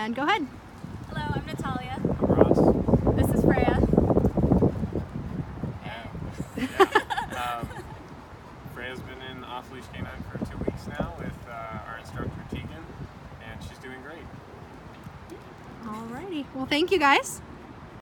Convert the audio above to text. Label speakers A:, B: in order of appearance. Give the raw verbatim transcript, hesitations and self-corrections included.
A: And go ahead.
B: Hello, I'm Natalia.
C: I'm Ross.
B: This is Freya.
C: Yeah. yeah. Um, Freya's been in Off-Leash Canine for two weeks now with uh, our instructor Tegan, and she's doing great.
A: Alrighty. Well, thank you guys.